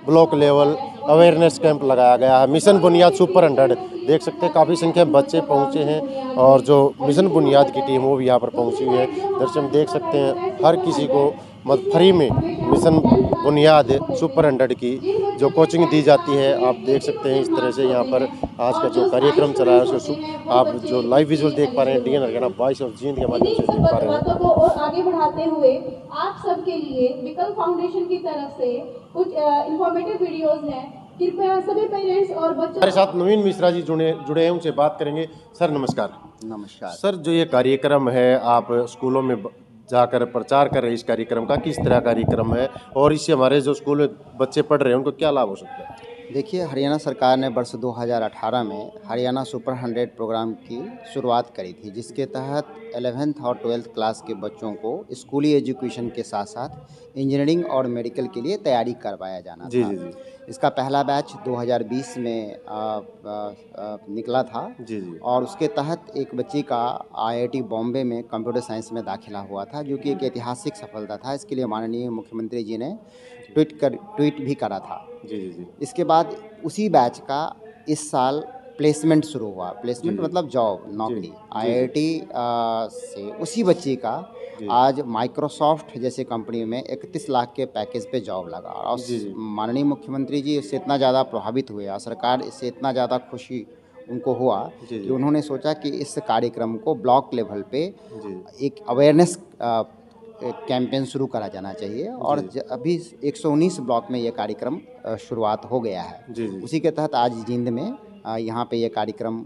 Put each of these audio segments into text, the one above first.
Block level awareness camp लगाया गया है। मिशन बुनियाद सुपर 100 देख सकते हैं, काफ़ी संख्या में बच्चे पहुँचे हैं और जो मिशन बुनियाद की टीम वो भी यहाँ पर पहुँची हुई है। दर्शक देख सकते हैं, हर किसी को फ्री में मिशन बुनियाद सुपर 100 की जो कोचिंग दी जाती है। आप देख सकते हैं इस तरह से यहाँ पर आज का जो कार्यक्रम चला है उसको आप जो लाइव विजुअल देख पा रहे हैं DN Haryana voice of Jind के माध्यम से देख पा रहे हैं। और आगे बढ़ाते हुए आप सबके लिए विकल्प फाउंडेशन की तरफ से कुछ इंफॉर्मेटिव वीडियोस हैं। कृपया सभी पेरेंट्स और बच्चों हमारे साथ नवीन मिश्रा जी जुड़े हैं, उनसे बात करेंगे। सर नमस्कार। नमस्कार सर, जो ये कार्यक्रम है आप स्कूलों में जाकर प्रचार कर रहे हैं, इस कार्यक्रम का किस तरह कार्यक्रम है और इससे हमारे जो स्कूल में बच्चे पढ़ रहे हैं उनको क्या लाभ हो सकता है? देखिए, हरियाणा सरकार ने वर्ष 2018 में हरियाणा सुपर 100 प्रोग्राम की शुरुआत करी थी, जिसके तहत 11th और 12th क्लास के बच्चों को स्कूली एजुकेशन के साथ साथ इंजीनियरिंग और मेडिकल के लिए तैयारी करवाया जाना था। जी। इसका पहला बैच 2020 में निकला था। जी। और उसके तहत एक बच्ची का IIT बॉम्बे में कंप्यूटर साइंस में दाखिला हुआ था, जो कि एक ऐतिहासिक सफलता था। इसके लिए माननीय मुख्यमंत्री जी ने ट्वीट भी करा था। जी। इसके बाद उसी बैच का इस साल प्लेसमेंट शुरू हुआ। प्लेसमेंट मतलब जॉब, नौकरी। IIT से उसी बच्ची का आज माइक्रोसॉफ्ट जैसे कंपनी में 31 लाख के पैकेज पे जॉब लगा। और माननीय मुख्यमंत्री जी इससे इतना ज़्यादा प्रभावित हुए और सरकार इससे इतना ज़्यादा खुशी उनको हुआ कि उन्होंने सोचा कि इस कार्यक्रम को ब्लॉक लेवल पे एक अवेयरनेस कैंपेन शुरू करा जाना चाहिए। और अभी 119 ब्लॉक में ये कार्यक्रम शुरुआत हो गया है। उसी के तहत आज जींद में यहाँ पे ये कार्यक्रम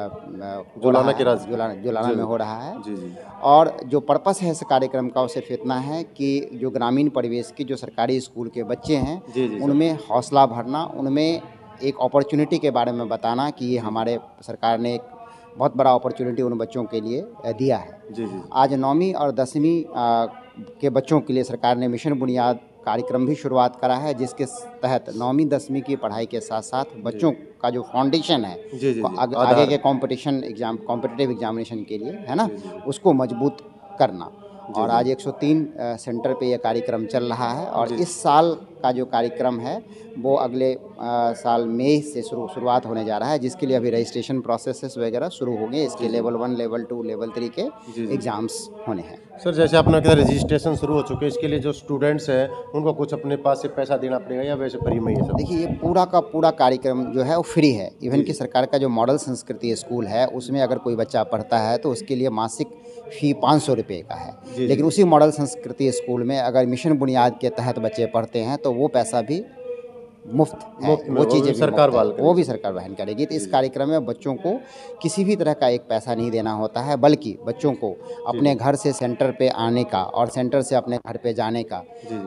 जुलाना में हो रहा है। और जो पर्पस है इस कार्यक्रम का वो सिर्फ इतना है कि जो ग्रामीण परिवेश की जो सरकारी स्कूल के बच्चे हैं उनमें हौसला भरना, उनमें एक अपॉर्चुनिटी के बारे में बताना कि ये हमारे सरकार ने एक बहुत बड़ा अपॉर्चुनिटी उन बच्चों के लिए दिया है। आज 9वीं और 10वीं के बच्चों के लिए सरकार ने मिशन बुनियाद कार्यक्रम भी शुरुआत करा है, जिसके तहत 9वीं 10वीं की पढ़ाई के साथ साथ बच्चों का जो फाउंडेशन है आगे के कॉम्पिटिटिव एग्जामिनेशन के लिए, है ना, उसको मजबूत करना। और आज 103 सेंटर पे ये कार्यक्रम चल रहा है। और इस साल का जो कार्यक्रम है वो अगले साल मई से शुरुआत होने जा रहा है, जिसके लिए अभी रजिस्ट्रेशन प्रोसेसेस वगैरह शुरू होंगे। इसके लेवल 1, लेवल 2, लेवल 3 के एग्ज़ाम्स होने हैं। सर, जैसे आपने कहा रजिस्ट्रेशन शुरू हो चुके हैं, इसके लिए जो स्टूडेंट्स हैं उनको कुछ अपने पास से पैसा देना पड़ेगा या वैसे फ्री में ही है? देखिए, ये पूरा का पूरा कार्यक्रम जो है वो फ्री है। इवन कि सरकार का जो मॉडल संस्कृति स्कूल है उसमें अगर कोई बच्चा पढ़ता है तो उसके लिए मासिक फ़ी 500 रुपये का है। लेकिन उसी मॉडल संस्कृति स्कूल में अगर मिशन बुनियाद के तहत बच्चे पढ़ते हैं तो वो पैसा भी मुफ्त है। वो चीज़ें सरकार वहन करेगी। तो इस कार्यक्रम में बच्चों को किसी भी तरह का एक पैसा नहीं देना होता है, बल्कि बच्चों को अपने घर से सेंटर पे आने का और सेंटर से अपने घर पे जाने का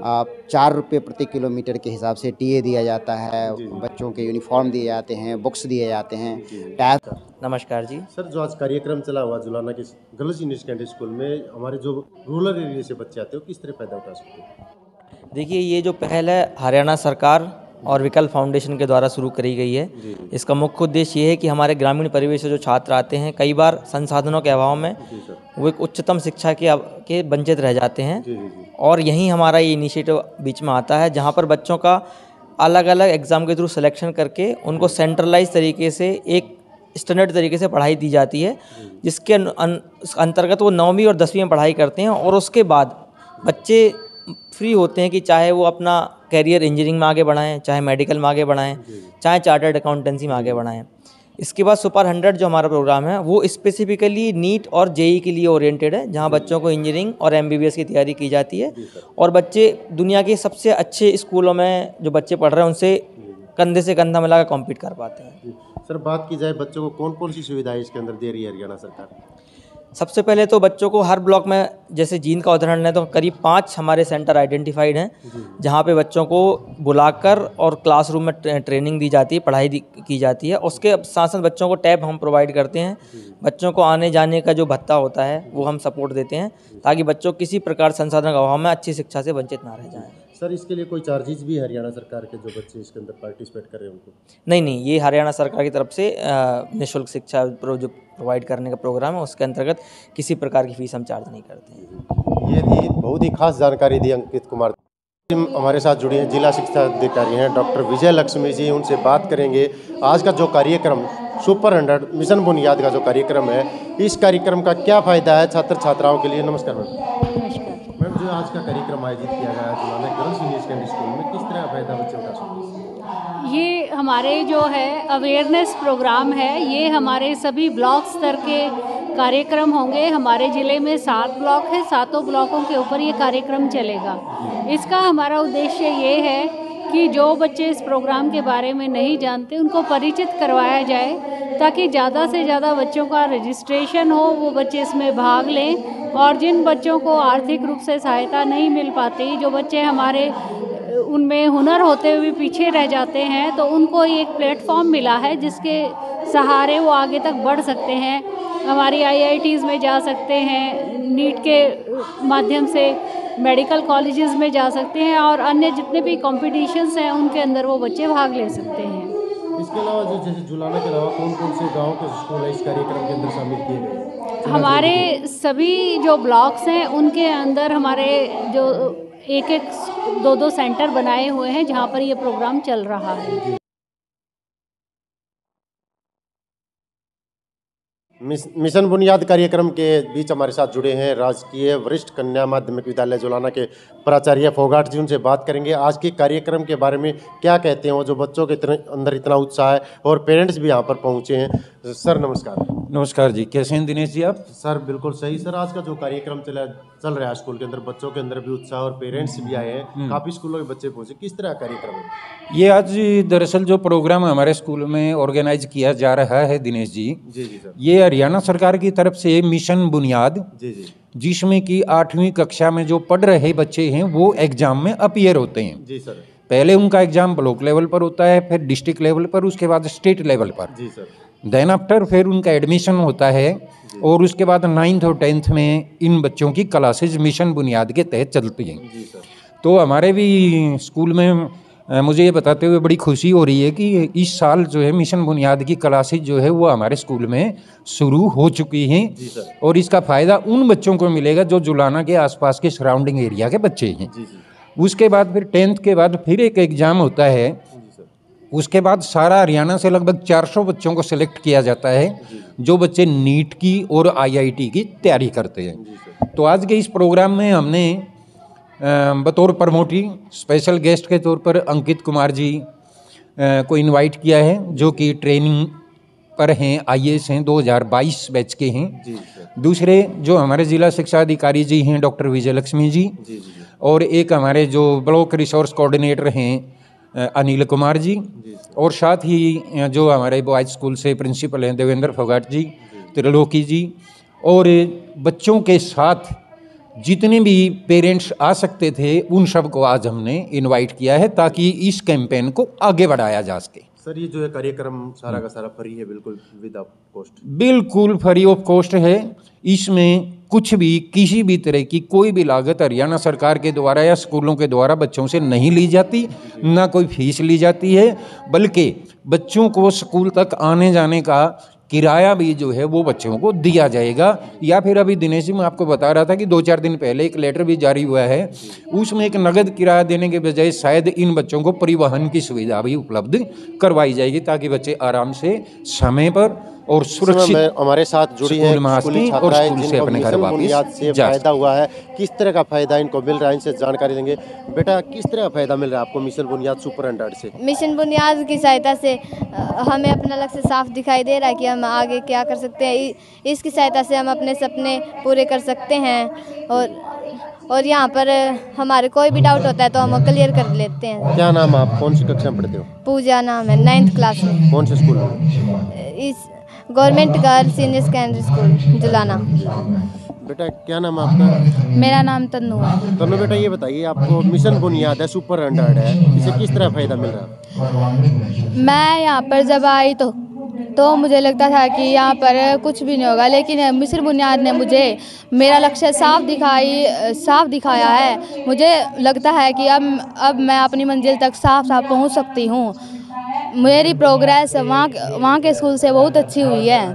4 रुपये प्रति किलोमीटर के हिसाब से TA दिया जाता है। बच्चों के यूनिफॉर्म दिए जाते हैं, बुक्स दिए जाते हैं, टैब। नमस्कार जी। सर, जो आज कार्यक्रम चला हुआ जुलाना के गर्ल्स सीनियर सेकेंडरी स्कूल में, हमारे जो रूरल एरिया से बच्चे आते हैं वो किस तरह पैदा उठा सकते हैं? देखिए, ये जो पहल है हरियाणा सरकार और विकल्प फाउंडेशन के द्वारा शुरू करी गई है। इसका मुख्य उद्देश्य ये है कि हमारे ग्रामीण परिवेश से जो छात्र आते हैं, कई बार संसाधनों के अभाव में वो एक उच्चतम शिक्षा के वंचित रह जाते हैं। और यहीं हमारा ये इनिशिएटिव बीच में आता है, जहाँ पर बच्चों का अलग अलग एग्ज़ाम के थ्रू सिलेक्शन करके उनको सेंट्रलाइज तरीके से एक स्टैंडर्ड तरीके से पढ़ाई दी जाती है, जिसके अंतर्गत वो 9वीं और 10वीं में पढ़ाई करते हैं। और उसके बाद बच्चे फ्री होते हैं कि चाहे वो अपना कैरियर इंजीनियरिंग में आगे बढ़ाएं, चाहे मेडिकल में आगे बढ़ाएं, चाहे चार्टर्ड अकाउंटेंसी में आगे बढ़ाएं। इसके बाद सुपर 100 जो हमारा प्रोग्राम है वो स्पेसिफिकली नीट और JEE के लिए ओरिएंटेड है, जहां बच्चों को इंजीनियरिंग और MBBS की तैयारी की जाती है। और बच्चे दुनिया के सबसे अच्छे स्कूलों में जो बच्चे पढ़ रहे हैं उनसे कंधे से कंधा मिलाकर कॉम्पीट कर पाते हैं। सर, बात की जाए बच्चों को कौन कौन सी सुविधाएं इसके अंदर दे रही है हरियाणा सरकार? सबसे पहले तो बच्चों को हर ब्लॉक में, जैसे जींद का उदाहरण लें तो करीब 5 हमारे सेंटर आइडेंटिफाइड हैं, जहां पे बच्चों को बुलाकर और क्लासरूम में ट्रेनिंग दी जाती है, पढ़ाई की जाती है। उसके साथ साथ बच्चों को टैब हम प्रोवाइड करते हैं। बच्चों को आने जाने का जो भत्ता होता है वो हम सपोर्ट देते हैं, ताकि बच्चों किसी प्रकार संसाधन का अभाव में अच्छी शिक्षा से वंचित ना रह जाएं। सर, इसके लिए कोई चार्जेस भी हरियाणा सरकार के, जो बच्चे इसके अंदर पार्टिसिपेट कर रहे हैं उनको? नहीं, ये हरियाणा सरकार की तरफ से निःशुल्क शिक्षा जो प्रोवाइड करने का प्रोग्राम है, उसके अंतर्गत किसी प्रकार की फीस हम चार्ज नहीं करते हैं। ये थी बहुत ही खास जानकारी दी अंकित कुमार हमारे साथ जुड़ी हैं जिला शिक्षा अधिकारी हैं डॉक्टर विजय लक्ष्मी जी, उनसे बात करेंगे। आज का जो कार्यक्रम सुपर 100 मिशन बुनियाद का जो कार्यक्रम है, इस कार्यक्रम का क्या फ़ायदा है छात्र छात्राओं के लिए? नमस्कार मैम। नमस्कार। मैम, जो आज का कार्यक्रम आयोजित किया गया है Julana girls senior secondary school में, किस तरह फ़ायदा बच्चों का सुना? ये हमारे जो है अवेयरनेस प्रोग्राम है, ये हमारे सभी ब्लॉक स्तर के कार्यक्रम होंगे। हमारे ज़िले में 7 ब्लॉक है, 7 ब्लॉकों के ऊपर ये कार्यक्रम चलेगा। इसका हमारा उद्देश्य ये है कि जो बच्चे इस प्रोग्राम के बारे में नहीं जानते उनको परिचित करवाया जाए, ताकि ज़्यादा से ज़्यादा बच्चों का रजिस्ट्रेशन हो, वो बच्चे इसमें भाग लें। और जिन बच्चों को आर्थिक रूप से सहायता नहीं मिल पाती, जो बच्चे हमारे उनमें हुनर होते हुए पीछे रह जाते हैं, तो उनको एक प्लेटफॉर्म मिला है जिसके सहारे वो आगे तक बढ़ सकते हैं। हमारी IITs में जा सकते हैं, नीट के माध्यम से मेडिकल कॉलेजेस में जा सकते हैं, और अन्य जितने भी कॉम्पिटिशन्स हैं उनके अंदर वो बच्चे भाग ले सकते हैं। इसके अलावा जो जैसे जुलाना के अलावा कौन कौन से गाँव के स्कूल है इस कार्यक्रम के अंदर शामिल किए गए? हमारे सभी जो ब्लॉक्स हैं उनके अंदर हमारे जो एक 2 सेंटर बनाए हुए हैं जहाँ पर ये प्रोग्राम चल रहा है। मिशन बुनियाद कार्यक्रम के बीच हमारे साथ जुड़े हैं राजकीय वरिष्ठ कन्या माध्यमिक विद्यालय जुलाना के प्राचार्य फोगाट जी, उनसे बात करेंगे आज के कार्यक्रम के बारे में क्या कहते हैं वो, जो बच्चों के अंदर इतना उत्साह है और पेरेंट्स भी यहाँ पर पहुँचे हैं। सर नमस्कार। नमस्कार जी, कैसे हैं दिनेश जी आप? सर बिल्कुल सही। सर, आज का जो कार्यक्रम चल रहा है स्कूल के अंदर, बच्चों के अंदर भी उत्साह और पेरेंट्स भी आए हैं, काफ़ी स्कूलों के बच्चे पहुँचे, किस तरह का कार्यक्रम है ये? आज दरअसल जो प्रोग्राम हमारे स्कूल में ऑर्गेनाइज किया जा रहा है दिनेश जी, जी सर, ये हरियाणा सरकार की तरफ से मिशन बुनियाद, जी जिसमें कि 8वीं कक्षा में जो पढ़ रहे बच्चे हैं वो एग्जाम में अपीयर होते हैं। जी सर। पहले उनका एग्जाम ब्लॉक लेवल पर होता है, फिर डिस्ट्रिक्ट लेवल पर, उसके बाद स्टेट लेवल पर। जी सर। देन आफ्टर फिर उनका एडमिशन होता है, और उसके बाद 9th और 10th में इन बच्चों की क्लासेज मिशन बुनियाद के तहत चलती हैं। जी सर। तो हमारे भी स्कूल में मुझे ये बताते हुए बड़ी खुशी हो रही है कि इस साल जो है मिशन बुनियाद की क्लासेज जो है वो हमारे स्कूल में शुरू हो चुकी हैं। जी सर। और इसका फ़ायदा उन बच्चों को मिलेगा जो जुलाना के आसपास के सराउंडिंग एरिया के बच्चे हैं। जी जी। उसके बाद फिर 10th के बाद फिर एक एग्ज़ाम होता है। उसके बाद सारा हरियाणा से लगभग 400 बच्चों को सिलेक्ट किया जाता है, जो बच्चे नीट की और IIT की तैयारी करते हैं। तो आज के इस प्रोग्राम में हमने बतौर प्रमोटी स्पेशल गेस्ट के तौर पर अंकित कुमार जी को इनवाइट किया है, जो कि ट्रेनिंग पर हैं, IAS हैं, 2022 बैच के हैं। जी दूसरे जो हमारे जिला शिक्षा अधिकारी जी हैं डॉक्टर विजय लक्ष्मी जी, और एक हमारे जो ब्लॉक रिसोर्स कोऑर्डिनेटर हैं अनिल कुमार जी, और साथ ही जो हमारे बॉयज स्कूल से प्रिंसिपल हैं देवेंद्र फोगाट जी, त्रिलोकी जी, और बच्चों के साथ जितने भी पेरेंट्स आ सकते थे उन सब को आज हमने इनवाइट किया है, ताकि इस कैंपेन को आगे बढ़ाया जा सके। सर, ये जो है कार्यक्रम सारा का सारा फ्री है, बिल्कुल विदाउट कॉस्ट? बिल्कुल फ्री ऑफ कॉस्ट है। इसमें कुछ भी किसी भी तरह की कोई भी लागत हरियाणा सरकार के द्वारा या स्कूलों के द्वारा बच्चों से नहीं ली जाती, ना कोई फीस ली जाती है, बल्कि बच्चों को स्कूल तक आने जाने का किराया भी जो है वो बच्चों को दिया जाएगा। या फिर अभी दिनेश जी मैं आपको बता रहा था कि 2-4 दिन पहले एक लेटर भी जारी हुआ है, उसमें एक नगद किराया देने के बजाय शायद इन बच्चों को परिवहन की सुविधा भी उपलब्ध करवाई जाएगी, ताकि बच्चे आराम से समय पर और सुरक्षित हमारे साथ जुड़ी है स्कूली छात्राएं जिनको मिशन बुनियाद से फायदा हुआ है। किस तरह का फायदा इनको मिल रहा है, इनसे जानकारी देंगे। बेटा, किस तरह का फायदा मिल रहा है आपको मिशन बुनियाद सुपर 100 से? मिशन बुनियाद की सहायता से हमें अपना लक्ष्य साफ दिखाई दे रहा है कि हम आगे क्या कर सकते हैं। इसकी सहायता से हम अपने सपने पूरे कर सकते हैं, और यहाँ पर हमारे कोई भी डाउट होता है तो हम क्लियर कर लेते हैं। क्या नाम आप, कौन सी कक्षा में पढ़ते हो? पूजा नाम है, 9th क्लास में। कौन से स्कूल में? इस government girls senior secondary school Julana. बेटा, क्या नाम है आपका? मेरा नाम तन्नू है। तन्नू बेटा, ये बताइए, आपको मिशन बुनियाद है सुपर 100 है, इसे किस तरह फायदा मिल रहा है? मैं यहाँ पर जब आई तो मुझे लगता था कि यहाँ पर कुछ भी नहीं होगा, लेकिन मिशन बुनियाद ने मुझे मेरा लक्ष्य साफ दिखाया है। मुझे लगता है कि अब मैं अपनी मंजिल तक साफ पहुँच सकती हूँ। मेरी प्रोग्रेस वहाँ के स्कूल से बहुत अच्छी हुई है।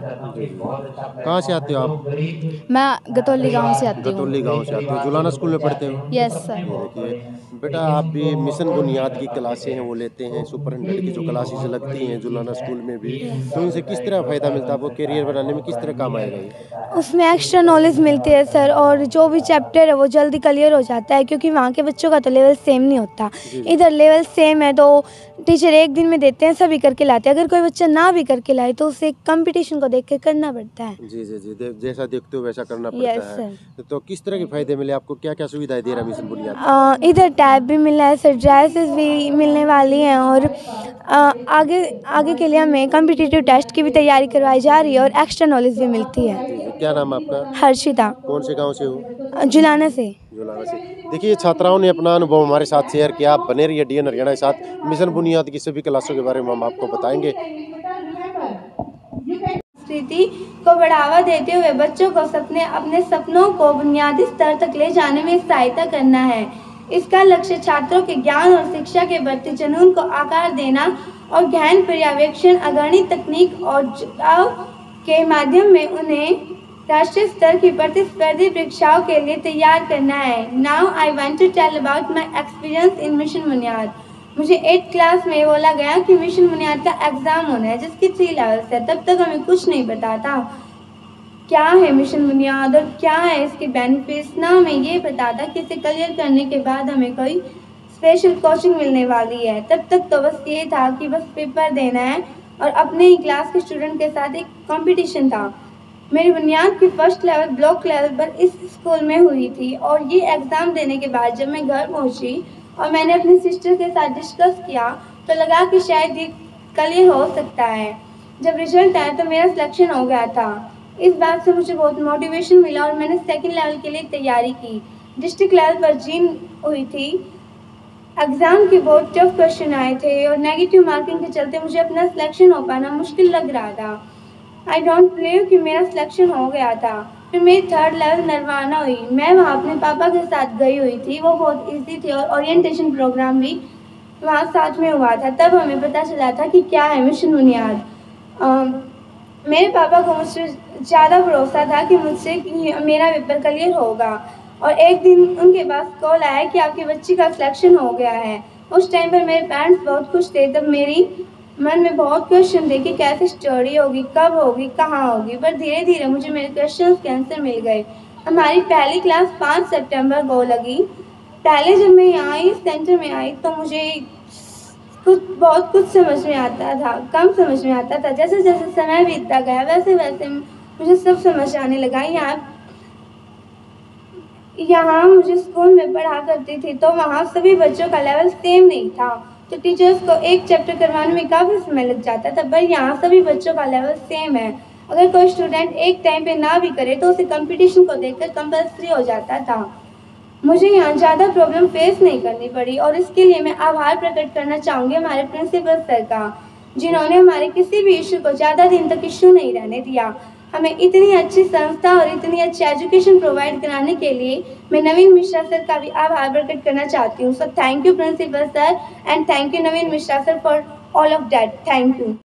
कहाँ से आते हो आप? मैं गतौली गांव से आती हूँ। गतौली गांव से आते हो, जुलाना स्कूल में पढ़ते हो? Yes sir. देखिए बेटा आप भी मिशन बुनियाद की क्लासें हैं वो लेते हैं, सुपर 100 की जो क्लासेस लगती हैं जुलाना स्कूल में भी, तो इनसे किस तरह फ़ायदा मिलता है आपको? करियर बनाने में किस तरह काम आएगा ये? उसमें एक्स्ट्रा नॉलेज मिलती है सर, और जो भी चैप्टर है वो जल्दी क्लियर हो जाता है, क्योंकि वहाँ के बच्चों का तो लेवल सेम नहीं होता। इधर लेवल सेम है तो टीचर एक दिन में देते हैं, सभी करके लाते हैं। अगर कोई बच्चा ना भी करके लाए तो उसे कंपटीशन को देख के करना पड़ता है। जी जी जी, जैसा देखते हो वैसा करना पड़ता है। तो किस तरह के फ़ायदे मिले आपको? क्या क्या सुविधाएं दे रहा मिशन बुनियाद? इधर टैब भी मिल रहा है सर, ड्रेसेस भी मिलने वाली हैं, और आगे के लिए हमें कॉम्पिटिटिव टेस्ट की भी तैयारी करवाई जा रही है और एक्स्ट्रा नॉलेज भी मिलती है। जी जी, क्या नाम है आपका? हर्षिता। कौन से गांव से हो? जुलाना से। जुलाना से। देखिए छात्राओं ने अपना अनुभव हमारे साथ शेयर किया। आप बने रहिए DN हरियाणा के साथ। मिशन बुनियाद की सभी क्लासों के बारे में हम आपको बताएंगे। संस्कृति को बढ़ावा देते हुए बच्चों को अपने सपनों को बुनियादी स्तर तक ले जाने में सहायता करना है। इसका लक्ष्य छात्रों के ज्ञान और शिक्षा के बढ़ते जुनून को आकार देना और गहन पर्यवेक्षण, अगणित तकनीक और जुड़ाव के माध्यम में उन्हें राष्ट्रीय स्तर की प्रतिस्पर्धी परीक्षाओं के लिए तैयार करना है। Now I want to tell about my experience in mission Buniyaad. मुझे 8th क्लास में बोला गया कि मिशन बुनियाद का एग्ज़ाम होना है जिसके 3 लेवल्स है। तब तक हमें कुछ नहीं पता था क्या है मिशन बुनियाद और क्या है इसके बेनिफिट्स। ना हमें ये पता था कि इसे क्लियर करने के बाद हमें कोई स्पेशल कोचिंग मिलने वाली है। तब तक तो बस ये था कि बस पेपर देना है, और अपने ही क्लास के स्टूडेंट के साथ एक कंपटीशन था। मेरी बुनियाद की फर्स्ट लेवल ब्लॉक लेवल पर इस स्कूल में हुई थी, और ये एग्ज़ाम देने के बाद जब मैं घर पहुंची और मैंने अपनी सिस्टर के साथ डिस्कस किया तो लगा कि शायद ये क्लियर हो सकता है। जब रिजल्ट आया तो मेरा सिलेक्शन हो गया था। इस बात से मुझे बहुत मोटिवेशन मिला और मैंने 2nd लेवल के लिए तैयारी की। डिस्ट्रिक्ट लेवल पर जीन हुई थी। एग्ज़ाम के बहुत टफ क्वेश्चन आए थे और नेगेटिव मार्किंग के चलते मुझे अपना सिलेक्शन हो पाना मुश्किल लग रहा था। आई डोंट बिलीव कि मेरा सिलेक्शन हो गया था। फिर मेरी 3rd लेवल नरवाना हुई। मैं वहाँ अपने पापा के साथ गई हुई थी। वो बहुत इजी थी और ओरिएंटेशन प्रोग्राम भी वहाँ साथ में हुआ था। तब हमें पता चला था कि क्या है मिशन बुनियाद। मेरे पापा को मुझसे ज़्यादा भरोसा था कि मुझसे मेरा पेपर क्लियर होगा, और एक दिन उनके पास कॉल आया कि आपकी बच्ची का सिलेक्शन हो गया है। उस टाइम पर मेरे पेरेंट्स बहुत खुश थे। तब मेरी मन में बहुत क्वेश्चन थे कि कैसे स्टडी होगी, कब होगी, कहाँ होगी, पर धीरे धीरे मुझे मेरे क्वेश्चन के आंसर मिल गए। हमारी पहली क्लास 5 सितंबर को लगी। पहले जब मैं यहाँ इस सेंटर में आई तो मुझे बहुत कुछ समझ में आता था, कम समझ में आता था। जैसे जैसे समय बीतता गया वैसे वैसे मुझे सब समझ आने लगा। यहाँ मुझे स्कूल में पढ़ा करती थी तो वहाँ सभी बच्चों का लेवल सेम नहीं था, तो टीचर्स को एक चैप्टर करवाने में काफ़ी समय लग जाता था। पर यहाँ सभी बच्चों का लेवल सेम है। अगर कोई स्टूडेंट एक टाइम पे ना भी करे तो उसे कंपटीशन को देखकर कंपल्सरी हो जाता था। मुझे यहाँ ज़्यादा प्रॉब्लम फेस नहीं करनी पड़ी, और इसके लिए मैं आभार प्रकट करना चाहूँगी हमारे प्रिंसिपल सर का, जिन्होंने हमारे किसी भी इशू को ज़्यादा दिन तक इशू नहीं रहने दिया। हमें इतनी अच्छी संस्था और इतनी अच्छी एजुकेशन प्रोवाइड कराने के लिए मैं नवीन मिश्रा सर का भी आभार प्रकट करना चाहती हूँ। So thank you principal sir, and thank you Naveen Mishra sir for all of that. Thank you.